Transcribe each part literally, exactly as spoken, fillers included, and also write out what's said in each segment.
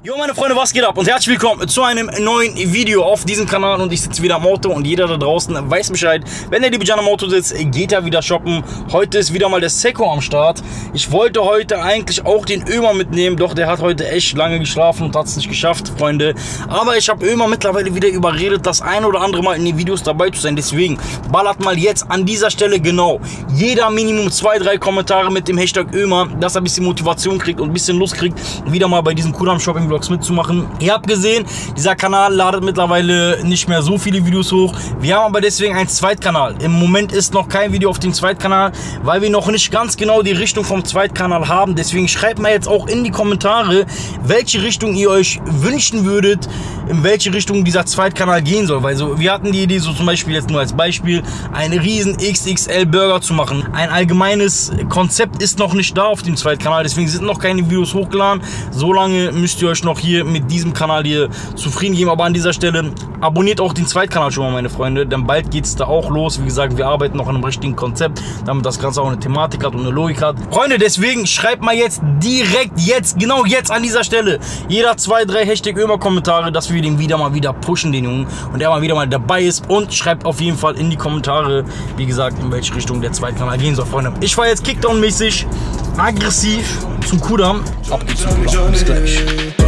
Jo meine Freunde, was geht ab und herzlich willkommen zu einem neuen Video auf diesem Kanal und ich sitze wieder am Auto und jeder da draußen weiß Bescheid. Wenn der liebe Can am Auto sitzt, geht er wieder shoppen. Heute ist wieder mal der Seko am Start. Ich wollte heute eigentlich auch den Ömer mitnehmen, doch der hat heute echt lange geschlafen und hat es nicht geschafft, Freunde. Aber ich habe Ömer mittlerweile wieder überredet, das ein oder andere Mal in den Videos dabei zu sein. Deswegen ballert mal jetzt an dieser Stelle genau jeder Minimum zwei, drei Kommentare mit dem Hashtag Ömer, dass er ein bisschen Motivation kriegt und ein bisschen Lust kriegt, wieder mal bei diesem Kudam Shopping Vlogs mitzumachen. Ihr habt gesehen, dieser Kanal ladet mittlerweile nicht mehr so viele Videos hoch. Wir haben aber deswegen einen Zweitkanal. Im Moment ist noch kein Video auf dem Zweitkanal, weil wir noch nicht ganz genau die Richtung vom Zweitkanal haben. Deswegen schreibt mal jetzt auch in die Kommentare, welche Richtung ihr euch wünschen würdet, in welche Richtung dieser Zweitkanal gehen soll. Weil so, wir hatten die Idee, so zum Beispiel jetzt nur als Beispiel, einen riesen X X L Burger zu machen. Ein allgemeines Konzept ist noch nicht da auf dem Zweitkanal, deswegen sind noch keine Videos hochgeladen. So lange müsst ihr euch noch hier mit diesem Kanal hier zufrieden geben. Aber an dieser Stelle abonniert auch den Zweitkanal schon mal, meine Freunde, denn bald geht es da auch los. Wie gesagt, wir arbeiten noch an einem richtigen Konzept, damit das Ganze auch eine Thematik hat und eine Logik hat. Freunde, deswegen schreibt mal jetzt direkt jetzt, genau jetzt an dieser Stelle, jeder zwei, drei Hashtag Ömer Kommentare, dass wir den wieder mal wieder pushen, den Jungen, und der mal wieder mal dabei ist, und schreibt auf jeden Fall in die Kommentare, wie gesagt, in welche Richtung der Zweitkanal gehen soll, Freunde. Ich war jetzt Kickdown-mäßig aggressiv zum Kudam. Ab geht's zum Kudam. Bis gleich.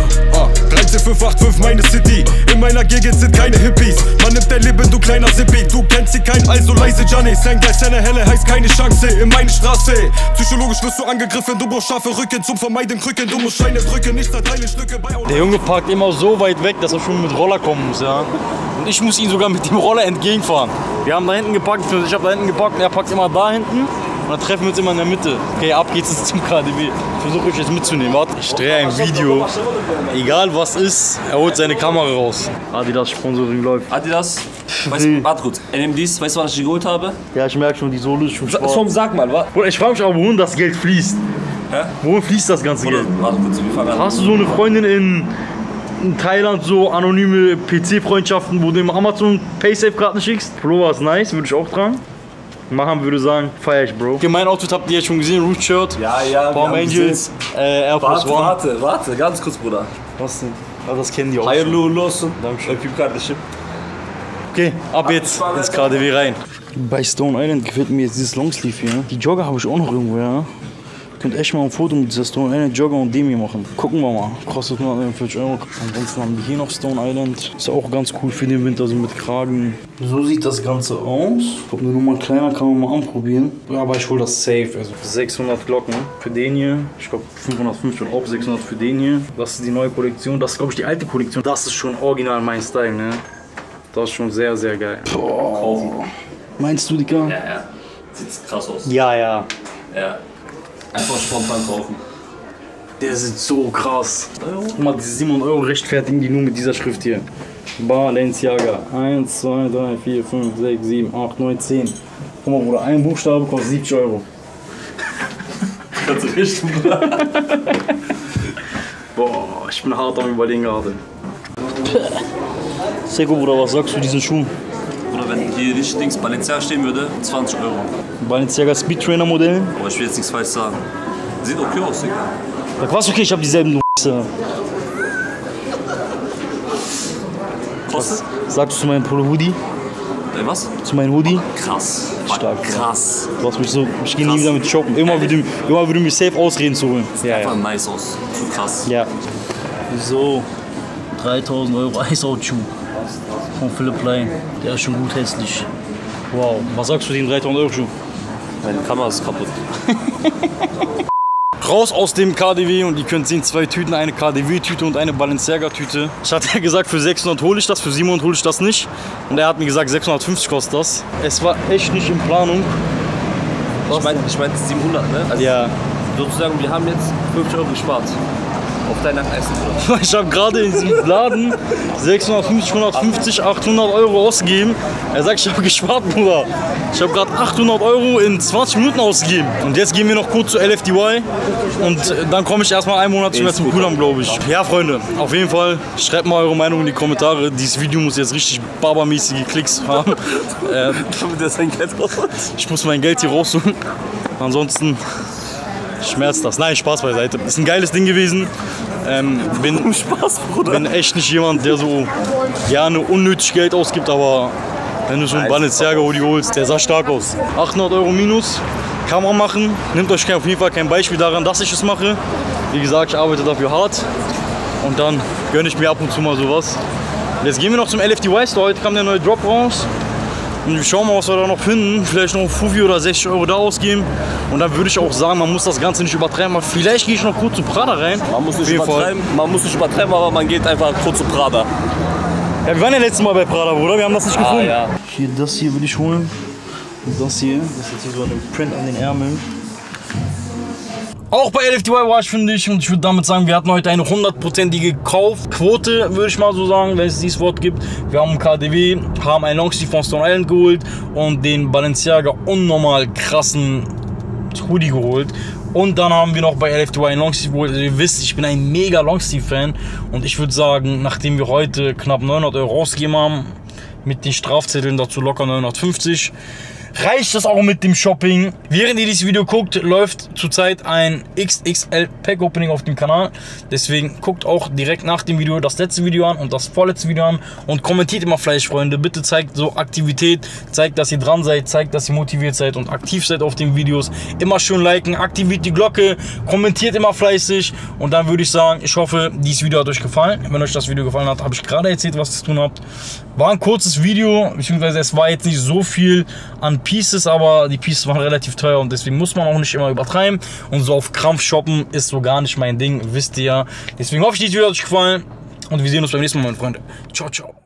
dreizehn fünf acht fünf meine City. In meiner Gegend sind keine Hippies. Man nimmt dein Leben, du kleiner Sippi. Du kennst sie kein, also leise Johnny. Sein Geist, seine Helle heißt keine Chance. In meine Straße. Psychologisch wirst du angegriffen. Du brauchst scharfe Rücken zum Vermeiden Krücken. Du musst Scheine drücken, nicht zerteilen Stücke bei. Der Junge parkt immer so weit weg, dass er schon mit Roller kommen muss, ja. Und ich muss ihn sogar mit dem Roller entgegenfahren. Wir haben da hinten geparkt, ich habe da hinten geparkt und er parkt immer da hinten. Und dann treffen wir uns immer in der Mitte. Okay, ab geht's jetzt zum K D W. Ich versuche euch jetzt mitzunehmen. Warte, ich drehe ein Video. Egal was ist, er holt seine Kamera raus. Adidas Sponsoring läuft. Adidas? Weißt, warte kurz, N M Ds, weißt du, was ich geholt habe? Ja, ich merke schon, die Sohle ist schon schwarz. Schon, sag mal, was? Ich frage mich aber, wohin das Geld fließt. Hä? Wohin fließt das ganze Geld? Warte kurz, wir fangen an. Hast du so eine Freundin in, in Thailand, so anonyme P C-Freundschaften, wo du im Amazon Paysafe gerade nicht schickst? Pullover ist nice, würde ich auch tragen. Machen würde sagen, feier ich, Bro. Okay, mein Outfit habt ihr jetzt schon gesehen, Root Shirt. Ja, ja, Palm Angels, äh, Air Force Warte, One. warte, warte, ganz kurz, Bruder. Was denn? Ah, das kennen die auch. Hi, los. Dankeschön. Dankeschön. Okay, ab jetzt ins K D W rein. Bei Stone Island gefällt mir jetzt dieses Longsleeve hier. Die Jogger habe ich auch noch irgendwo, ja. Könnt echt mal ein Foto mit dieser Stone Island Jogger und dem hier machen. Gucken wir mal. Kostet hunderteinundvierzig Euro. Ansonsten haben die hier noch Stone Island. Ist auch ganz cool für den Winter, so mit Kragen. So sieht das Ganze aus. Ich glaube, eine Nummer kleiner kann man mal anprobieren. Ja, aber ich hole das safe. Also sechshundert Glocken für den hier. Ich glaube fünfhundertfünfzig und auch sechshundert für den hier. Das ist die neue Kollektion. Das ist, glaube ich, die alte Kollektion. Das ist schon original mein Style, ne? Das ist schon sehr, sehr geil. Boah. Meinst du, Digga? Ja, ja. Sieht krass aus. Ja, ja. Ja. Einfach spontan kaufen. Der sieht so krass. Guck mal, diese siebenhundert Euro rechtfertigen die nur mit dieser Schrift hier. Balenciaga. eins, zwei, drei, vier, fünf, sechs, sieben, acht, neun, zehn. Guck mal, Bruder, ein Buchstabe kostet siebzig Euro. Kannst du richtig, Bruder. Boah, ich bin hart am Überlegen gerade. Seko, Bruder, was sagst du diesen Schuhen? Oder wenn hier nicht links Balenciaga stehen würde, zwanzig Euro. Balenciaga Speed Trainer Modell. Aber ich will jetzt nichts falsch sagen. Sieht okay aus, Digga. Ja, was okay, ich hab dieselben, du Kostet? Was sagst du zu meinem Polo Hoodie? Ey, was? Zu meinem Hoodie? Krass. Stark. Krass. Du hast mich so, ich geh nie wieder mit shoppen. Immer würde immer würde mir safe Ausreden zu holen. Sieht ja, einfach ja. nice aus. So krass. Ja. So, dreitausend Euro Ice-Out-Schuh von Philipp Plein. Der ist schon gut hässlich. Wow. Was sagst du den dreitausend Euro Schuh? Meine Kamera ist kaputt. Raus aus dem K D W und ihr könnt sehen, zwei Tüten, eine K D W-Tüte und eine Balenciaga-Tüte. Ich hatte ja gesagt, für sechshundert hole ich das, für siebenhundert hole ich das nicht. Und er hat mir gesagt, sechshundertfünfzig kostet das. Es war echt nicht in Planung. Ich meine ich mein siebenhundert, ne? Also ja. Sozusagen, wir haben jetzt fünfzig Euro gespart. Auf dein Essen, Bruder. Ich habe gerade in diesem Laden sechshundertfünfzig, hundertfünfzig, achthundert Euro ausgegeben. Er sagt, ich habe gespart, Bruder. Ich habe gerade achthundert Euro in zwanzig Minuten ausgegeben. Und jetzt gehen wir noch kurz zu L F D Y. Und dann komme ich erstmal einen Monat mehr zum Kudam, glaube ich. Ja, Freunde, auf jeden Fall, schreibt mal eure Meinung in die Kommentare. Dieses Video muss jetzt richtig barbermäßige Klicks haben. äh, Damit er sein Geld rausholt. Ich muss mein Geld hier rausholen. Ansonsten schmerzt das. Nein, Spaß beiseite. Ist ein geiles Ding gewesen. Ähm, bin, Spaß, Bruder. bin echt nicht jemand, der so gerne unnötig Geld ausgibt, aber wenn du so einen Balenciaga Hoodie holst, der sah stark aus. achthundert Euro minus, kann man machen. Nehmt euch auf jeden Fall kein Beispiel daran, dass ich es mache. Wie gesagt, ich arbeite dafür hart und dann gönne ich mir ab und zu mal sowas. Und jetzt gehen wir noch zum L F D Y Store. Heute kam der neue Drop raus. Und wir schauen mal, was wir da noch finden. Vielleicht noch fünfzig oder sechzig Euro da ausgeben. Und dann würde ich auch sagen, man muss das Ganze nicht übertreiben. Aber vielleicht gehe ich noch kurz zu Prada rein. Man muss nicht übertreiben, man muss nicht übertreiben, aber man geht einfach kurz zu Prada. Ja, wir waren ja letztes Mal bei Prada, Bruder. Wir haben das nicht Ah, gefunden. ja. Hier, das hier will ich holen. Und das hier. Das ist jetzt hier so ein Print an den Ärmeln. Auch bei L F D Y war ich, finde ich, und ich würde damit sagen, wir hatten heute eine hundertprozentige Kaufquote, würde ich mal so sagen, wenn es dieses Wort gibt. Wir haben K D W, haben einen Longsleeve von Stone Island geholt und den Balenciaga unnormal krassen Hoodie geholt. Und dann haben wir noch bei L F D Y einen Longsleeve geholt. Also ihr wisst, ich bin ein mega Longsleeve-Fan und ich würde sagen, nachdem wir heute knapp neunhundert Euro ausgegeben haben, mit den Strafzetteln dazu locker neunhundertfünfzig, reicht das auch mit dem Shopping. Während ihr dieses Video guckt, läuft zurzeit ein X X L Pack Opening auf dem Kanal. Deswegen guckt auch direkt nach dem Video das letzte Video an und das vorletzte Video an und kommentiert immer fleißig, Freunde. Bitte zeigt so Aktivität, zeigt, dass ihr dran seid, zeigt, dass ihr motiviert seid und aktiv seid auf den Videos. Immer schön liken, aktiviert die Glocke, kommentiert immer fleißig und dann würde ich sagen, ich hoffe, dieses Video hat euch gefallen. Wenn euch das Video gefallen hat, habe ich gerade erzählt, was ihr zu tun habt. War ein kurzes Video, beziehungsweise es war jetzt nicht so viel an Pieces, aber die Pieces waren relativ teuer und deswegen muss man auch nicht immer übertreiben. Und so auf Krampf shoppen ist so gar nicht mein Ding, wisst ihr ja. Deswegen hoffe ich, dieses Video hat euch gefallen und wir sehen uns beim nächsten Mal, meine Freunde. Ciao, ciao.